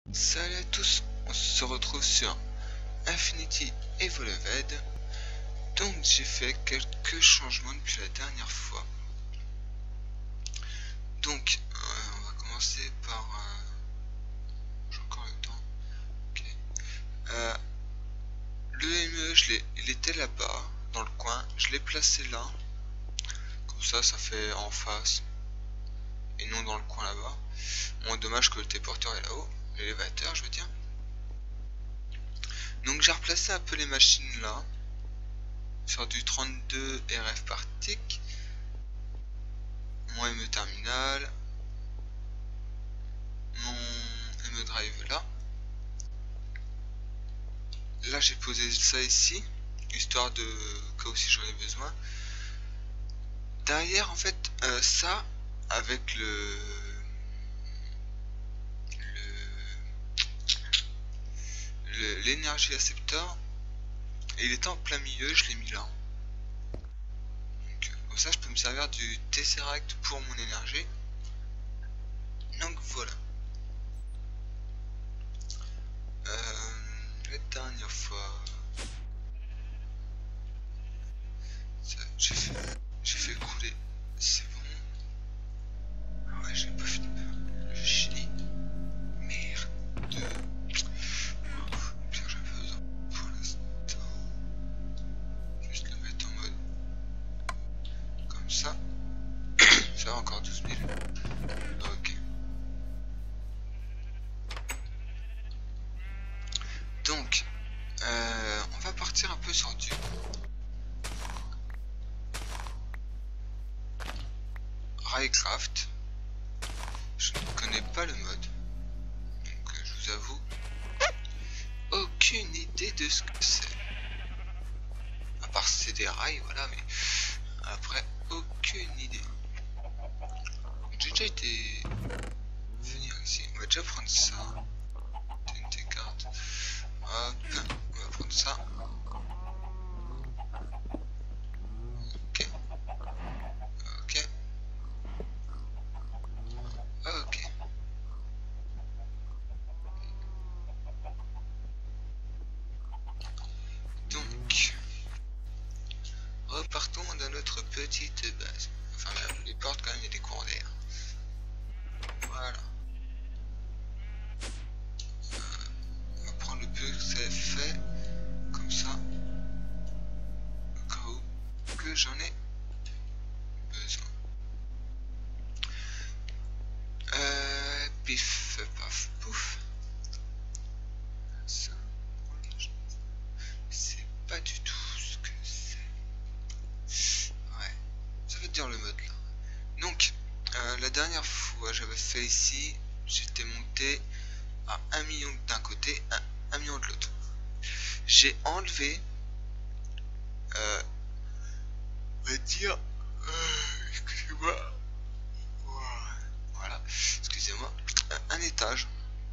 Salut à tous, on se retrouve sur Infinity Evolved. Donc j'ai fait quelques changements depuis la dernière fois. Donc on va commencer par... j'ai encore le temps. Ok. Le ME, il était là-bas, dans le coin. Je l'ai placé là. Comme ça fait en face. Et non dans le coin là-bas. Bon, dommage que le téléporteur est là-haut. L'élévateur, je veux dire. Donc j'ai replacé un peu les machines là. Sur du 32 RF par tick. Mon ME terminal. Mon ME drive là. Là j'ai posé ça ici. Histoire de cas où si j'en ai besoin. Derrière en fait ça avec l'énergie acceptor, et il était en plein milieu, je l'ai mis là. Donc, comme ça je peux me servir du Tesseract pour mon énergie. Donc voilà. La dernière fois j'ai fait couler, c'est bon. Ouais, j'ai pas fini. Je chie. Merde. Pire, j'ai pas besoin pour l'instant. Juste le mettre en mode comme ça. Ça va encore 12 000. Ok. Donc, on va partir un peu sur du Raycraft. Je ne connais pas le mode, donc je vous avoue aucune idée de ce que c'est. À part c'est des rails, voilà, mais après aucune idée. J'ai déjà été venir ici. On va déjà prendre ça. TNT carte. Hop, on va prendre ça. Ok. Ok. Ok. Donc, repartons dans notre petite base. Enfin, les portes quand même, il y a des courants d'air. Voilà. On va prendre le peu que ça fait. Comme ça. Au cas où que j'en ai besoin. Pif, paf, pouf. Ça, c'est pas du tout ce que c'est. Ouais, ça veut dire le mode là. Donc, la dernière fois j'avais fait ici, j'étais monté à 1 million d'un côté, 1 million de l'autre. J'ai enlevé, on va dire, excusez-moi, voilà, excusez-moi, un étage.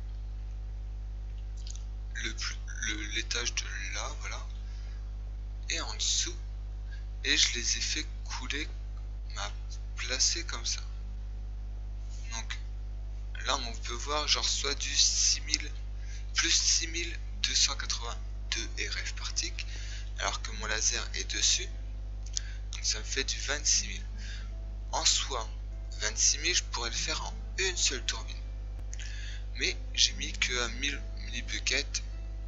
L'étage de là, voilà, et en dessous, et je les ai fait couler, placer comme ça. Donc là on peut voir genre soit du 6000 plus 6282 RF par tick, alors que mon laser est dessus, donc ça me fait du 26 000. En soi 26 000 je pourrais le faire en une seule turbine, mais j'ai mis que à 1000 millibuckets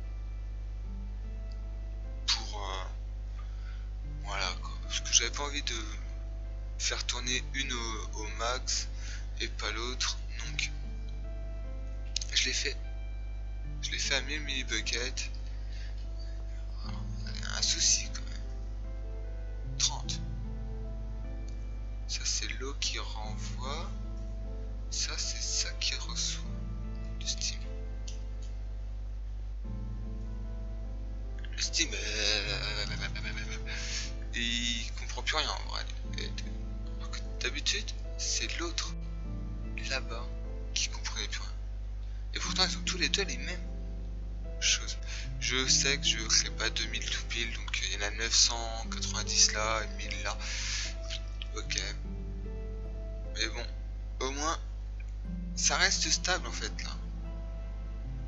pour voilà quoi, parce que j'avais pas envie de faire tourner une au max et pas l'autre, donc je l'ai fait à 1000 millibuckets. Un souci quand même. 30. Ça c'est l'eau qui renvoie, ça c'est ça qui reçoit du steam. Le steam il comprend plus rien en vrai. D'habitude c'est l'autre là-bas qui comprenait plus rien. Et pourtant ils sont tous les deux les mêmes choses. Je sais que je ne ferai pas 2000 tout pile, donc il y en a 990 là et 1000 là. Ok. Mais bon, au moins ça reste stable en fait là.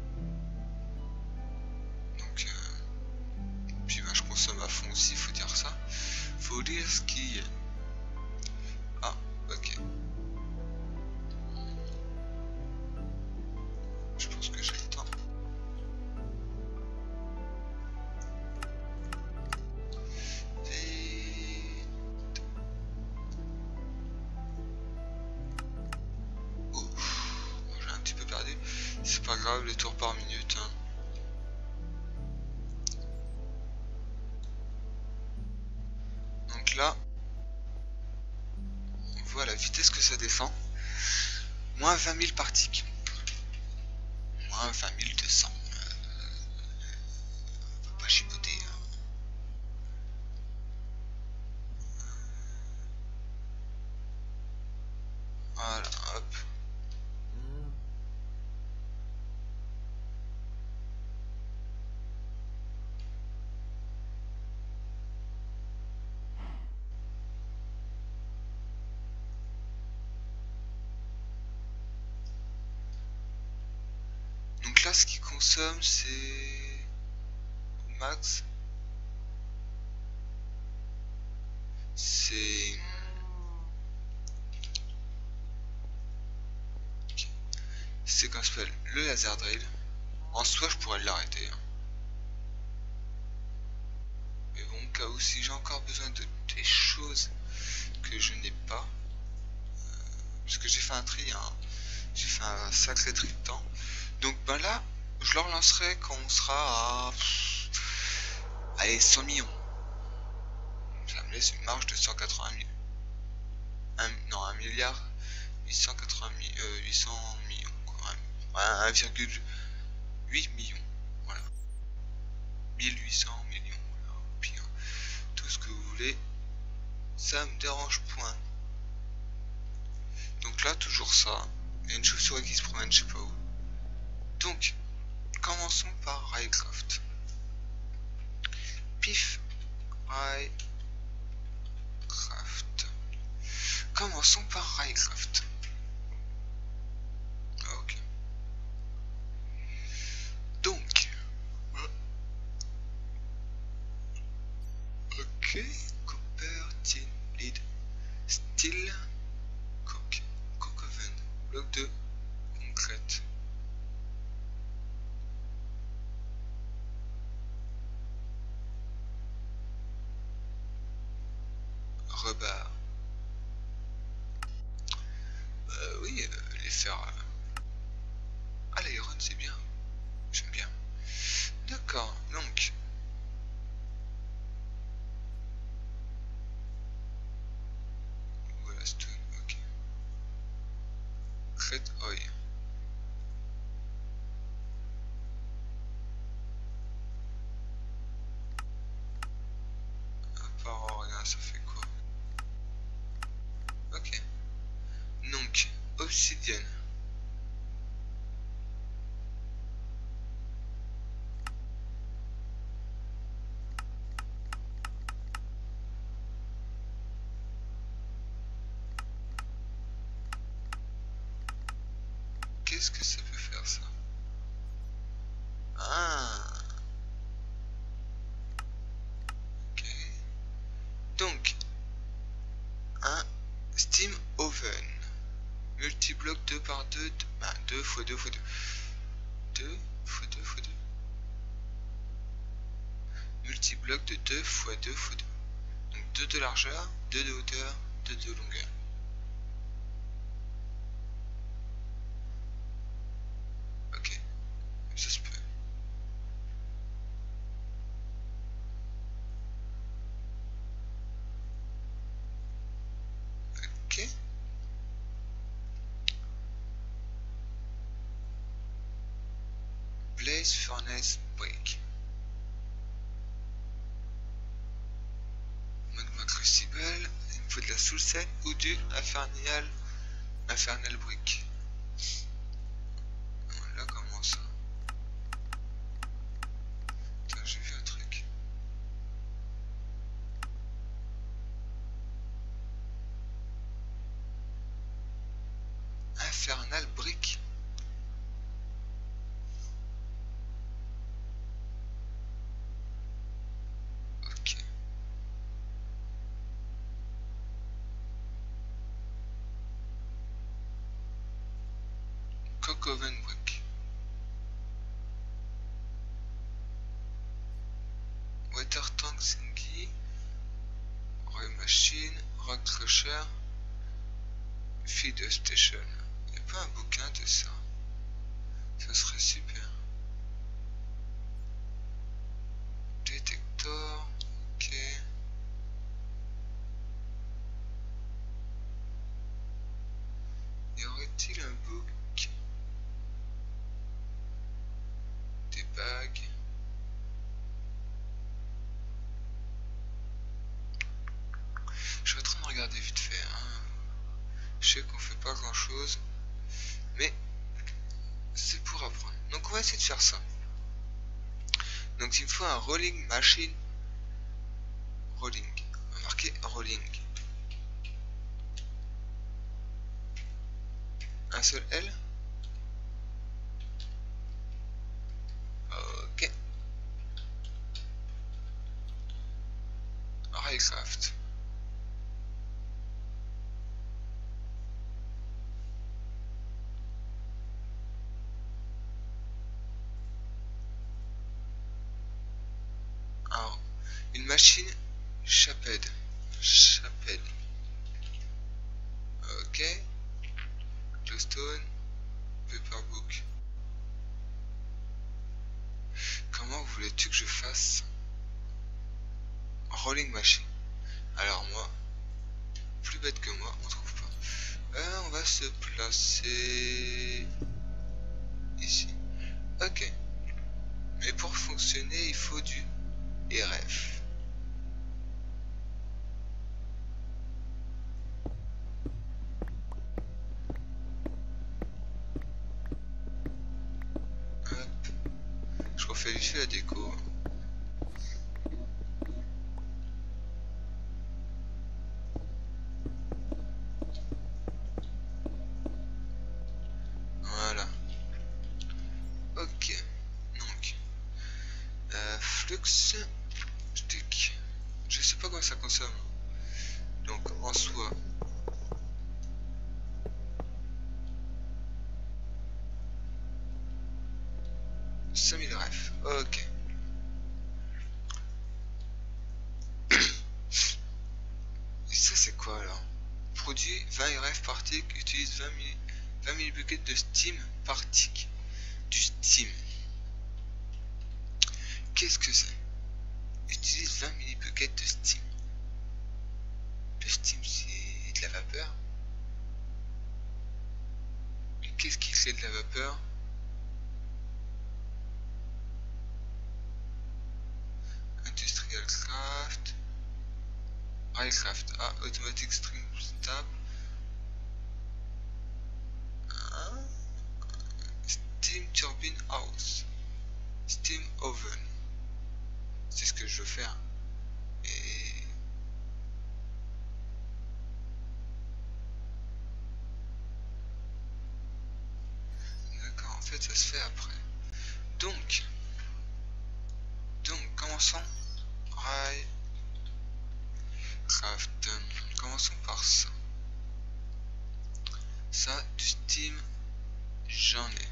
s'il faut dire ça. Faut dire ce qui est. Ah, ok. Je pense que j'ai le temps. J'ai un petit peu perdu. C'est pas grave, les tours par minute. Hein. Donc là, on voit la vitesse que ça descend. Moins 20 000 par tick. Moins 20 200. Faut pas chipoter. Hein. Voilà, hop. Donc là, ce qu'il consomme, c'est au max. C'est qu'on s'appelle le laser drill. En soi, je pourrais l'arrêter. Hein. Mais bon, au cas où, si j'ai encore besoin de des choses que je n'ai pas, parce que j'ai fait un tri, hein. J'ai fait un sacré tri de temps. Donc ben là, je le relancerai quand on sera à allez, 100 millions. Ça me laisse une marge de 180 000. Non, 1 milliard 880 800 millions. Quoi. Ouais, 1,8 million. Voilà. 1800 millions. Voilà. Puis, hein, tout ce que vous voulez. Ça me dérange point. Donc là, toujours ça. Il y a une chauve-souris qui se promène, je sais pas où. Donc, commençons par Raycraft. Pif, Raycraft. Commençons par Raycraft. Ok. Donc, ok, Copper, Tin, Lead, Steel, Coke, Coke-Oven, bloc de concrète. Rebar. Oui, les fers. Ah, l'iron, c'est bien. J'aime bien. D'accord, donc. Voilà, stone, ok. Red oil. À part rien, ça fait quoi? Ok. Donc, obsidienne. Qu'est-ce que ça peut faire ça? Ah, ok. Donc, un steam oven. Multibloc 2 par 2, 2 x 2 x 2. 2 x 2 x 2. Multibloc de 2 x 2 x 2. Donc 2 de largeur, 2 de hauteur, 2 de longueur. Ok, ça se peut. Ok. Blaze Furnace Brick. Magma Crucible, il me faut de la soulcelle ou du Infernal Brick. Là, comment ça? Attends, j'ai vu un truc. Infernal Brick. Ok. Block oven brick. Water tank thingy. Roy machine. Rock crusher. Feed station. Y'a pas un bouquin de ça? Ça serait super. Détecteur. Ok. Y aurait-il un book? Des bagues. Je suis en train de regarder vite fait. Hein. Je sais qu'on fait pas grand chose. Mais c'est pour apprendre. Donc on va essayer de faire ça. Donc il me faut un rolling machine. Rolling. On va marquer rolling. Un seul L. Ok. Raycraft. Alors, une machine chapelle. Chapelle. Ok. Glowstone. Paperbook. Comment voulais-tu que je fasse? Rolling machine. Alors moi, plus bête que moi, on trouve pas. On va se placer ici. Ok. Mais pour fonctionner, il faut du RF. Hop. Je refais vite fait la déco. Voilà. Ok. Donc. Flux. Stick. Je sais pas comment ça consomme. Donc en soi. Ref. Ok. Et ça c'est quoi alors? Produit 20 ref par tick, utilise 20 000 buckets de steam par tick. Du steam. Qu'est-ce que c'est? Utilise 20 000 buckets de steam. Le steam c'est de la vapeur. Mais qu'est-ce qui crée de la vapeur? Industrial craft. Raycraft. Ah, automatic string stab. Ah. Steam turbine house. Steam oven. C'est ce que je veux faire. Et d'accord, en fait ça se fait après. Donc commençons. Raycraft. Commençons par ça. Ça, du steam, j'en ai.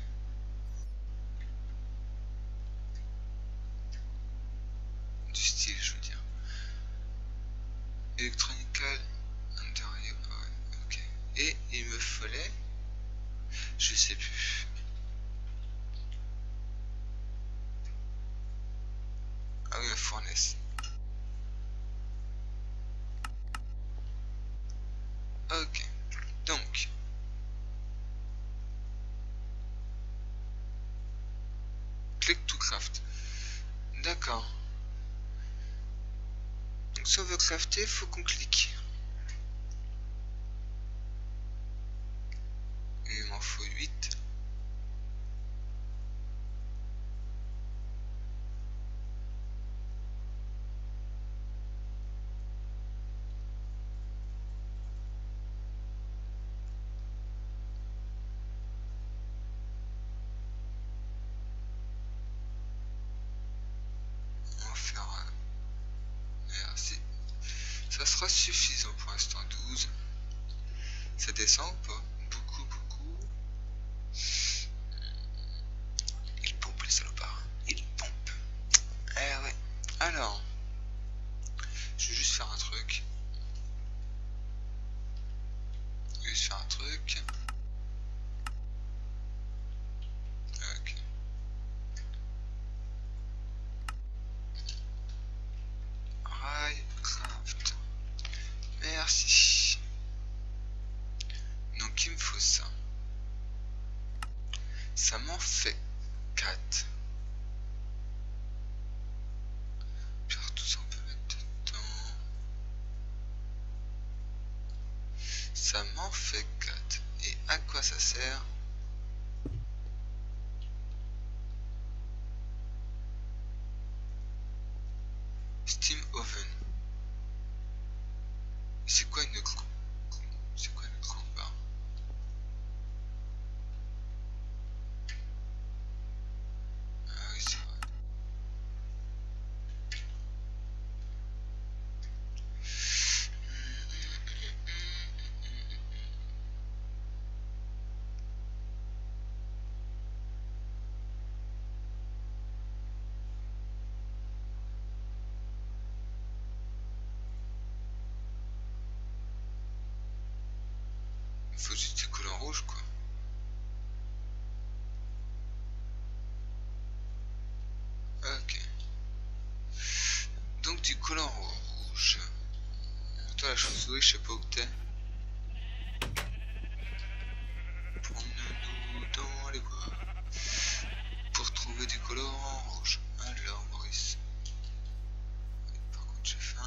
Du style, je veux dire. Electronical Interior. Ouais, ok. Et il me fallait. Je sais plus. Ah oui, la fournaise. Ok. Donc. Click to craft. D'accord. Donc si on veut crafter, il faut qu'on clique. Il m'en faut 8. On va faire merci. Ça sera suffisant pour l'instant. 12. Ça descend ou pas? Beaucoup. Alors, je vais juste faire un truc. Ok. Craft. Merci. Donc il me faut ça. Ça m'en fait 4. Puis alors, tout ça on peut mettre dedans. Ça m'en fait 4. Et à quoi ça sert? Steam Oven. C'est quoi une grande barre? Ah oui, c'est vrai. Il faut juste des couleurs rouges quoi. Ok. Donc du collant rouge. Toi la chauve-souris, je sais pas où t'es. Promenons-nous dans les bois pour trouver du colorant rouge. Alors Maurice. Par contre j'ai faim.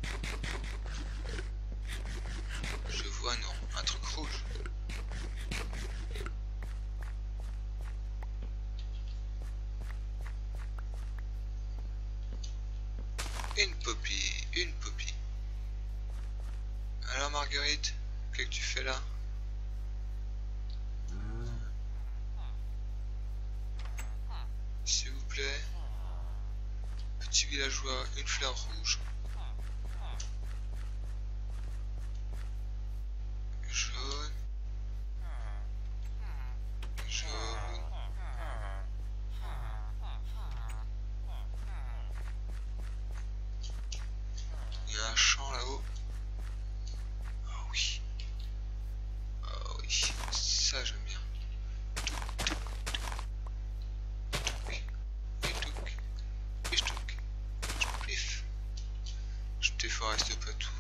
Je vois non, un truc rouge. Une poppy. Alors Marguerite, qu'est-ce que tu fais là? S'il vous plaît. Petit villageois, une fleur rouge. Jaune. Il y a un champ là-haut. Ah oui. Ça j'aime bien. Je déforeste pas tout.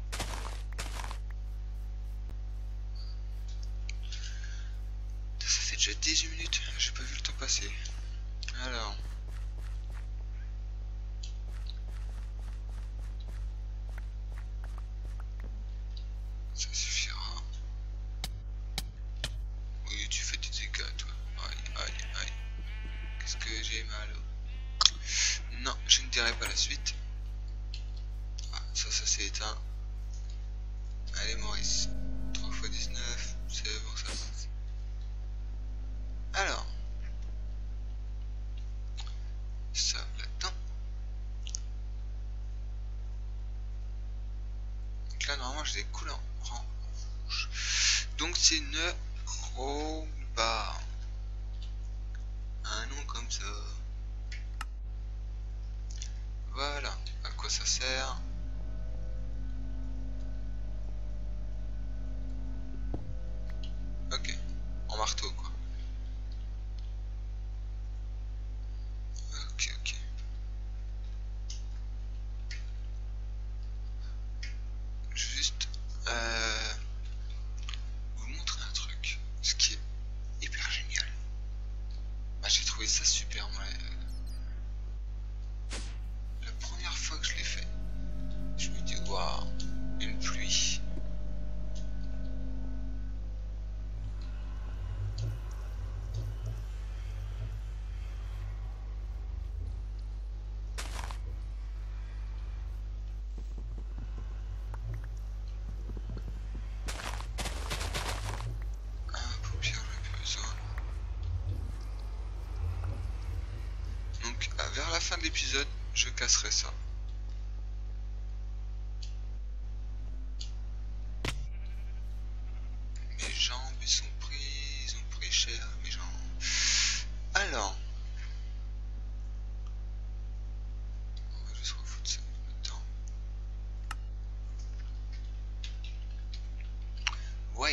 Ça fait déjà 18 minutes, j'ai pas vu le temps passer. Alors. Ça suffira. Oui, tu fais des dégâts toi. Aïe. Qu'est-ce que j'ai mal? Non, je ne dirai pas la suite. Ah, ça s'est éteint. Allez Maurice. 3 x 19, c'est bon ça. Alors. Ça là-dedans. Donc là normalement j'ai des couleurs rouges. Donc c'est une rollbar. Un nom comme ça. Voilà. À quoi ça sert? Ok. En marteau quoi. Ok. Juste vous montrer un truc. Ce qui est hyper génial. Bah, j'ai trouvé ça super moi. La première fois que je l'ai fait, je me dis waouh, une pluie. Vers la fin de l'épisode, je casserai ça. Mes jambes, ils ont pris cher, mes jambes. Alors, on va juste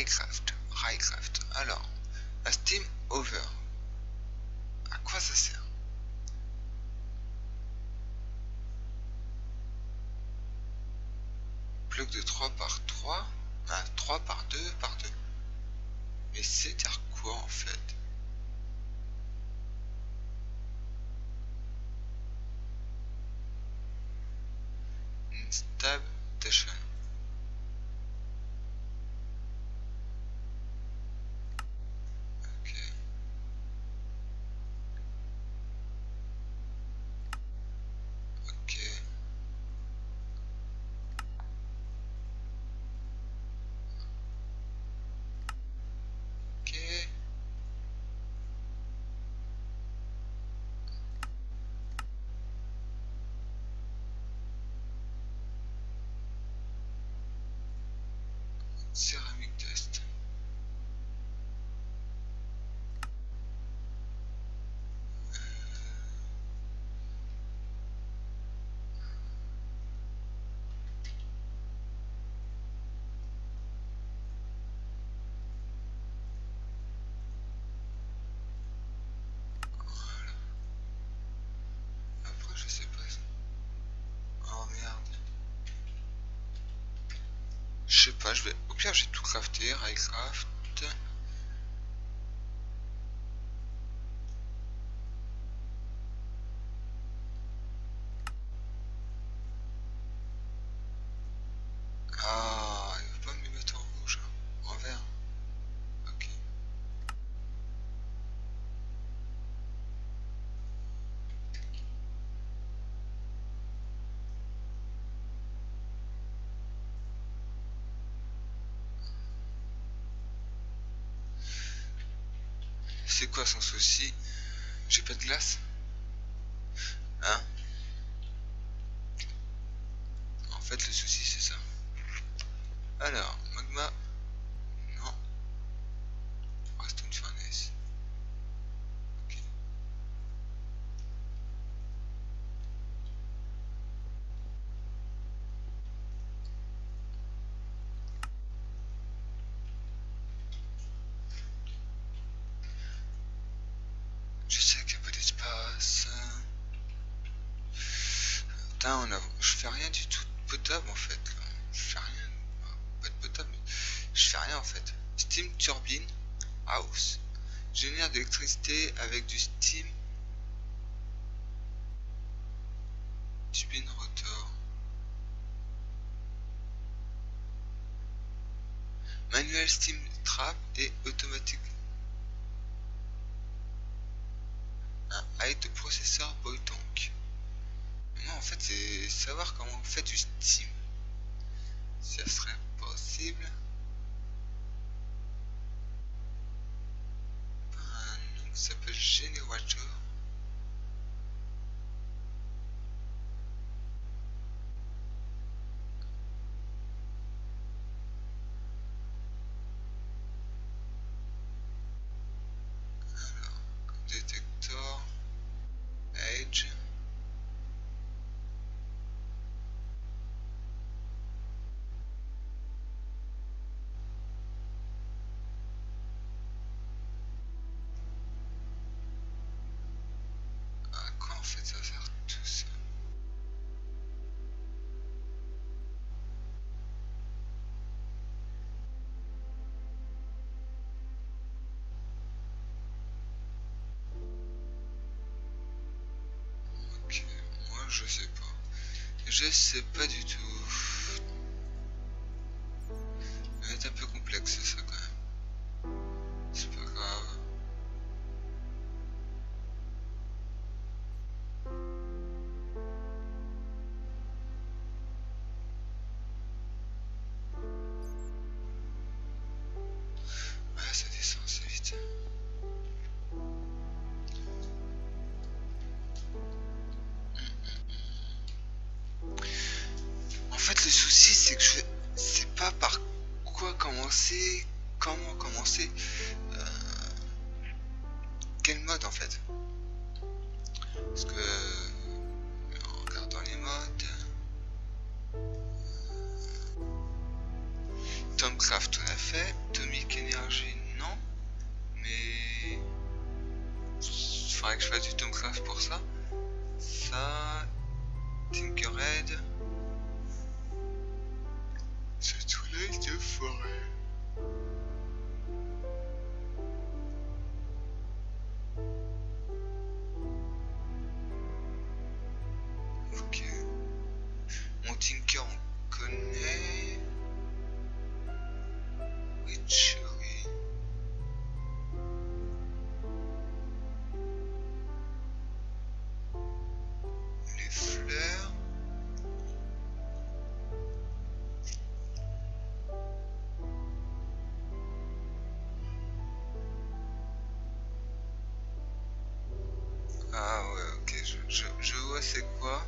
Raycraft. Alors, la Steam Over. À quoi ça sert? Bloc de 3 par 3. Ah, 3 par 2 par 2. Mais c'est à quoi en fait? Stab Station. Ok. Ok. Ok. Céramique Dust. Après, je sais pas. Oh merde. Je sais pas, je vais. Au pire, j'ai tout crafté. Raycraft. Ah, il va pas me les mettre en rouge, hein. En vert. Ok. C'est quoi son souci? J'ai pas de glace? Hein? En fait, le souci, c'est ça. Alors, magma. Non. Redstone furnace. Ok. Je sais qu'il n'y a pas d'espace. Putain, je fais rien du tout de potable en fait. Là. Je fais rien. Pas de potable, mais je fais rien en fait. Steam turbine house. Génère de l'électricité avec du steam turbine rotor. Manuel steam trap et automatique. Un height processeur boy tank. Moi en fait c'est savoir comment on fait du steam. Si ça serait possible. Un nom qui s'appelle Generator. Alors, détecteur. Edge. À quoi en fait ça sert tout ça? Ok, moi je sais pas. Je sais pas du tout. Ça va être un peu complexe ça quand même. C'est pas grave. Ah, ça descend assez vite. En fait, le souci, c'est que je sais pas par quoi commencer, comment commencer, euh, quel mode en fait. Parce que en regardant les modes, Tom Craft on a fait. Atomic Energy non. Mais il faudrait que je fasse du Tomcraft pour ça. Ça. Tinkerhead. C'est tout l'œil de forêt. Ok. Mon Tinker on connaît. Witchery. Les fleurs. Ah ouais, ok, je vois c'est quoi.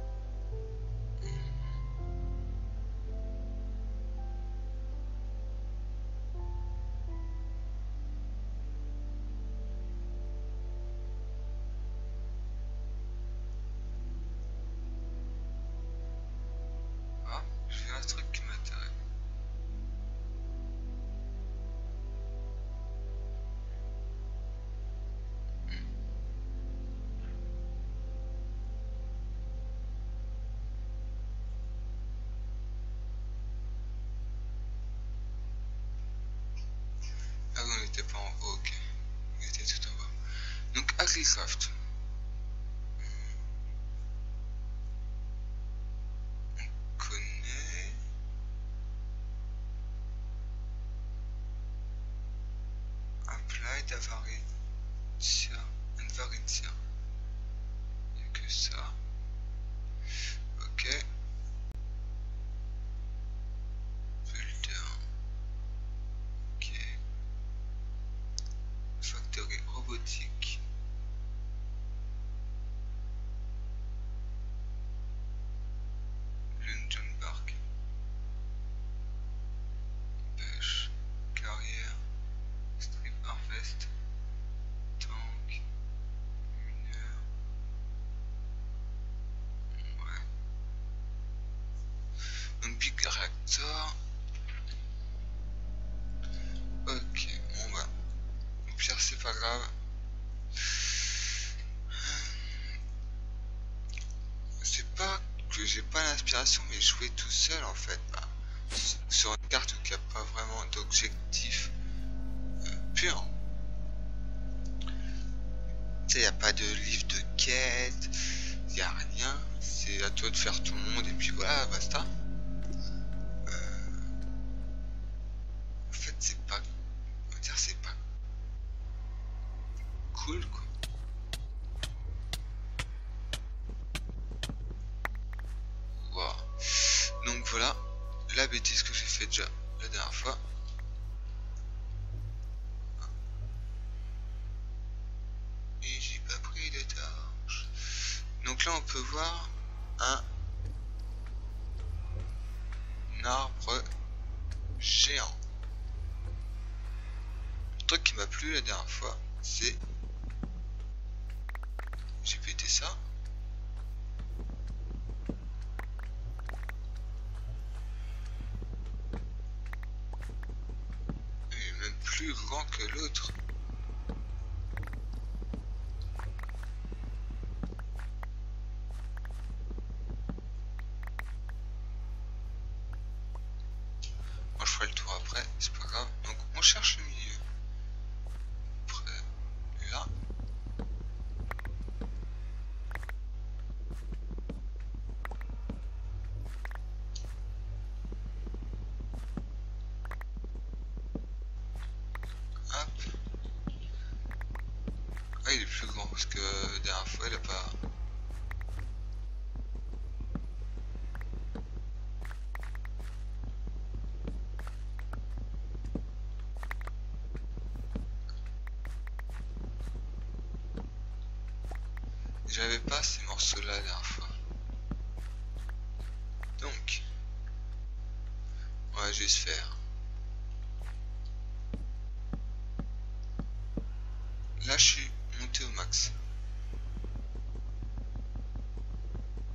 Ah, j'ai un truc qui m'intéresse. Ah, on n'était pas en haut, ok. On était tout en bas. Donc, Agricraft. On connaît. Applied Avaritia. Invaritia. Il n'y a que ça. Ok. Builder. Ok. Factory robotique. Lungeon Park. Pêche. Carrière. Strip Harvest. Tank. Mineur. Ouais. Donc Big Reactor. Ok. Bon bah. Au pire c'est pas grave. C'est pas que j'ai pas l'inspiration, mais jouer tout seul en fait, bah, sur une carte où il n'y a pas vraiment d'objectif pur. Tu sais, il n'y a pas de livre de quête, il n'y a rien, c'est à toi de faire tout le monde et puis voilà, basta. En fait, c'est pas. On va dire, c'est pas cool quoi. Wow. Donc voilà, la bêtise que j'ai fait déjà la dernière fois. Et j'ai pas pris de torche. Donc là on peut voir un arbre géant. Le truc qui m'a plu la dernière fois, c'est... J'ai pété ça. Il est même plus grand que l'autre. Moi je ferai le tour après, c'est pas grave. Donc on cherche le milieu. Après, là. Hop. Ah il est plus grand parce que la dernière fois il a pas... J'avais pas ces morceaux là la dernière fois. Donc, on va juste faire. Là je suis monté au max.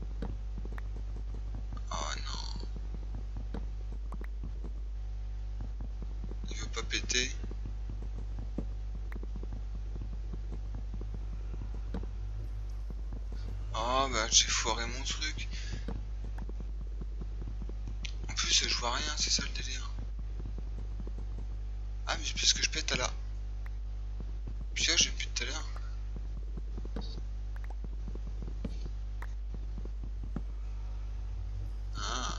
Oh non. pété. Oh bah j'ai foiré mon truc. En plus je vois rien, c'est ça le délire. Ah mais c'est parce que je pète à la... Putain j'ai plus tout à l'heure. Ah.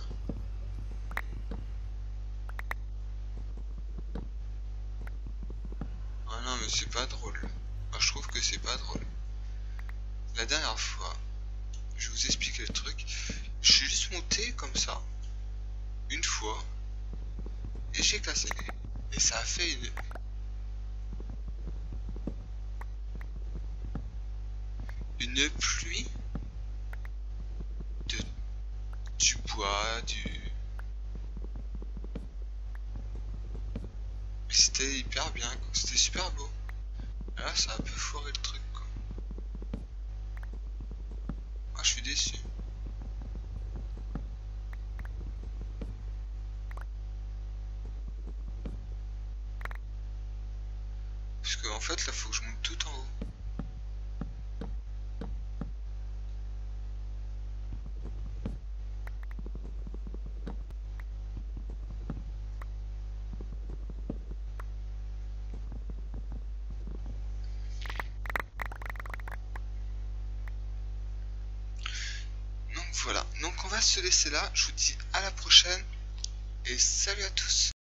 Ah non mais c'est pas drôle. Moi je trouve que c'est pas drôle. La dernière fois, je vous explique le truc. Je suis juste monté comme ça. Une fois. Et j'ai cassé. Et ça a fait une pluie de du bois, c'était hyper bien, quoi. C'était super beau. Et là, ça a un peu foiré le truc, quoi. Ah, je suis déçu. Parce que en fait, là, faut que je monte tout en haut. Donc voilà. Donc on va se laisser là. Je vous dis à la prochaine. Et salut à tous.